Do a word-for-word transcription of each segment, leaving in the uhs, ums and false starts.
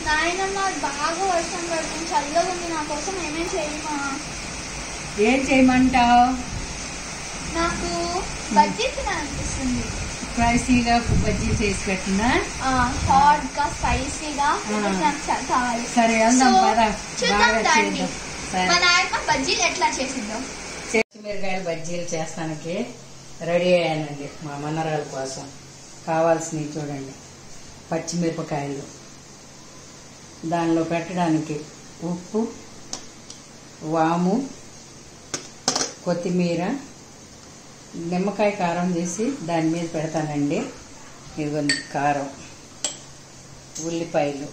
నాయనమ్మ బాగా వర్షం పడుతుంది, చల్లగా ఉంది, నా కోసం ఏమేం చేయమా? ఏం చేయమంటావు? నాకు బజ్జీ తినాలనిపిస్తుంది. స్పైసీగా బజ్జీ చేసి పెట్టినా, హాట్ గా స్పైసీగా కావాలి. సరే వెళ్దాం పదా. మా నాయనమ్మ బజ్జీలు ఎట్లా చేసిందో. పచ్చిమిరకాయలు బజ్జీలు చేస్తానికి రెడీ అయ్యానండి. మా మనరాల కోసం కావాల్సినవి చూడండి. పచ్చిమిరపకాయలు, దానిలో పెట్టడానికి ఉప్పు, వాము, కొత్తిమీర, నిమ్మకాయ కారం చేసి దాని మీద పెడతానండి. ఇదిగోండి కారం, ఉల్లిపాయలు,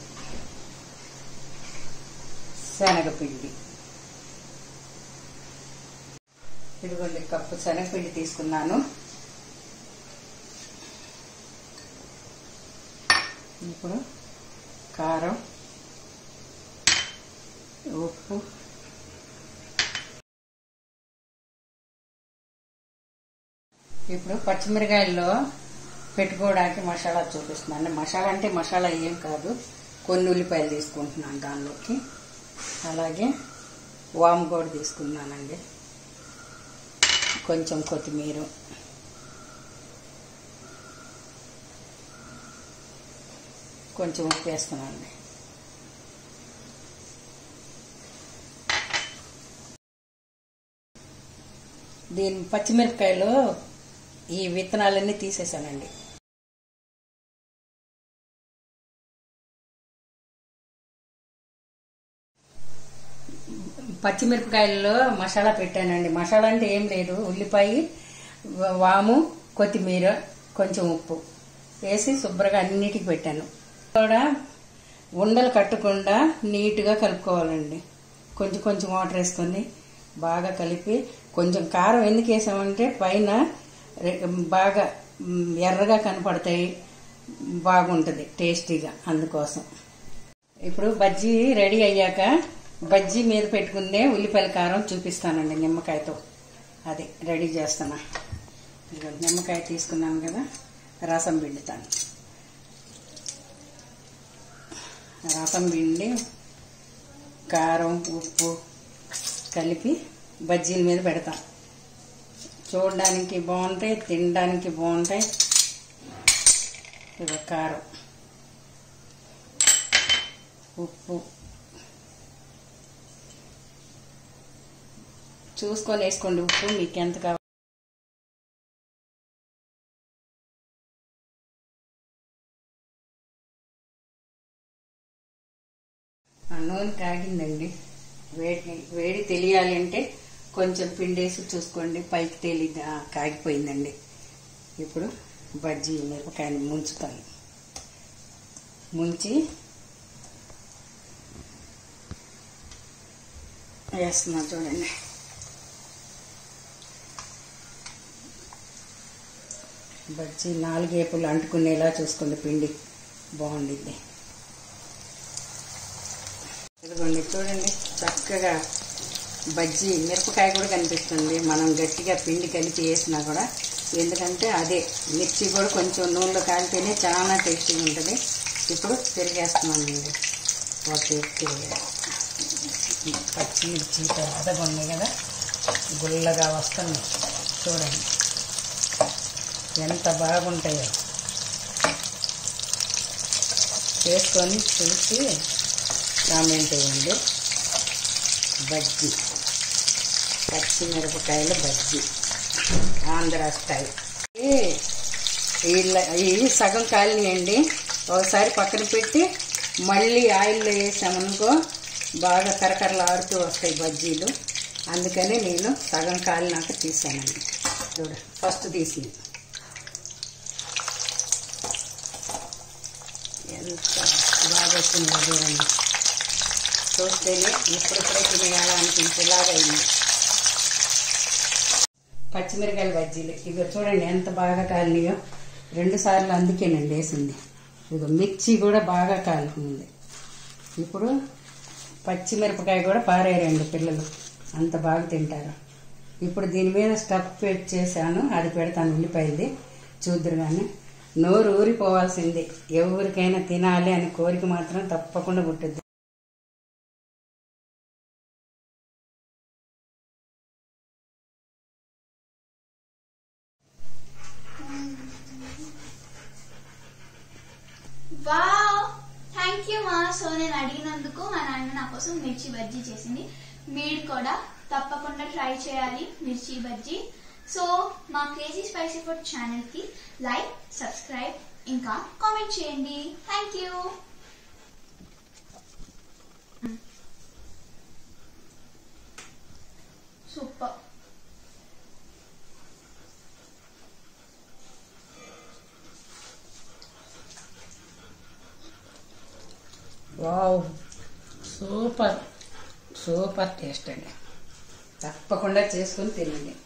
శనగపిండి. ఇదిగోండి కప్పు శనగపిండి తీసుకున్నాను. ఇప్పుడు కారం, ఉప్పు, ఇప్పుడు పచ్చిమిరకాయల్లో పెట్టుకోవడానికి మసాలా చూపిస్తున్నాను. మసాలా అంటే మసాలా ఏం కాదు, కొన్ని ఉల్లిపాయలు తీసుకుంటున్నాను దానిలోకి. అలాగే వాము కూడా తీసుకున్నానండి, కొంచెం కొత్తిమీర, కొంచెం ఉప్పు వేస్తున్నానండి. దీని పచ్చిమిరపకాయలు ఈ విత్తనాలన్నీ తీసేసానండి. పచ్చిమిరపకాయల్లో మసాలా పెట్టానండి. మసాలా అంటే ఏం లేదు, ఉల్లిపాయ, వాము, కొత్తిమీర, కొంచెం ఉప్పు వేసి శుభ్రంగా అన్నిటికి పెట్టాను. కూడా ఉండలు కట్టకుండా నీట్గా కలుపుకోవాలండి. కొంచెం కొంచెం వాటర్ వేసుకొని బాగా కలిపి, కొంచెం కారం ఎందుకు వేసామంటే పైన బాగా ఎర్రగా కనపడతాయి, బాగుంటుంది టేస్టీగా, అందుకోసం. ఇప్పుడు బజ్జీ రెడీ అయ్యాక బజ్జీ మీద పెట్టుకునే ఉల్లిపాయల కారం చూపిస్తానండి నిమ్మకాయతో. అది రెడీ చేస్తున్నా. నిమ్మకాయ తీసుకున్నాను కదా, రసం పిండుతాను. రసం పిండి కారం ఉప్పు కలిపి బజ్జీల మీద పెడతాం. చూడడానికి బాగుంటాయి, తినడానికి బాగుంటాయి. ఇది కారం, ఉప్పు చూసుకొని వేసుకోండి. ఉప్పు మీకు ఎంత కావాలి. నూనె కాగిందండి. వేడి వేడి తెలియాలి అంటే కొంచెం పిండేసి చూసుకోండి, పైకి తేలి కాగిపోయిందండి. ఇప్పుడు బజ్జీ మిరపకాయని ముంచుతాను. ముంచి వేస్తున్నా చూడండి. బజ్జీ నాలుగేపులు అంటుకునేలా చూసుకోండి, పిండి బాగుండిద్ది. ఇదిగోండి చూడండి, చక్కగా బజ్జీ మిరపకాయ కూడా కనిపిస్తుంది. మనం గట్టిగా పిండి కలిపి వేసినా కూడా, ఎందుకంటే అదే మిర్చి కూడా కొంచెం నూనెలో కాలితేనే చాలా టేస్టీగా ఉంటుంది. ఇప్పుడు తిరిగేస్తున్నానండి. ఓకే, తిరిగా పచ్చిమిర్చి పెద్దగా ఉన్నాయి కదా, గుల్లగా వస్తుంది చూడండి, ఎంత బాగుంటాయో. చేసుకొని చూసి కామెంట్ వేయండి. బజ్జీ, పచ్చిమిరపకాయల బజ్జీ, ఆంధ్ర స్టైల్. ఇవి సగం కాలినాయండి. ఒకసారి పక్కన పెట్టి మళ్ళీ ఆయిల్లో వేసామనుకో బాగా కరకరలాడుతూ వస్తాయి బజ్జీలు. అందుకని నేను సగం కాలినాక తీసానండి. చూడ ఫస్ట్ తీసి ఎంత బాగా వచ్చిందో చూడండి. చూస్తేనే ఇప్పుడిప్పుడే తినేయాలా అనిపించేలాగా అయింది. పచ్చిమిరకాయల బజ్జీలు ఇక చూడండి ఎంత బాగా కాలినాయో. రెండు సార్లు అందుకేనండి వేసింది. ఇక మిర్చి కూడా బాగా కాలుతుంది. ఇప్పుడు పచ్చిమిరపకాయ కూడా పారేరండి పిల్లలు, అంత బాగా తింటారు. ఇప్పుడు దీని మీద స్టఫ్ పెట్టి చేశాను, అది పెడతాను ఉల్లిపాయది చూద్దరు కానీ. నోరు ఊరిపోవాల్సిందే. ఎవరికైనా తినాలి అని కోరిక మాత్రం తప్పకుండా పుట్టుద్ది. వావ్, థ్యాంక్ యూ మా. సో నేను అడిగినందుకు మా నాన్న నా కోసం మిర్చి బజ్జీ చేసింది. మీరు కూడా తప్పకుండా ట్రై చేయాలి మిర్చి బజ్జీ. సో మా క్రేజీ స్పైసీ ఫుడ్ ఛానల్ కి లైక్, సబ్స్క్రైబ్ ఇంకా కామెంట్ చేయండి. Thank you. Super. Wow, super super taste అండి. తప్పకుండా చేసుకుని తినండి.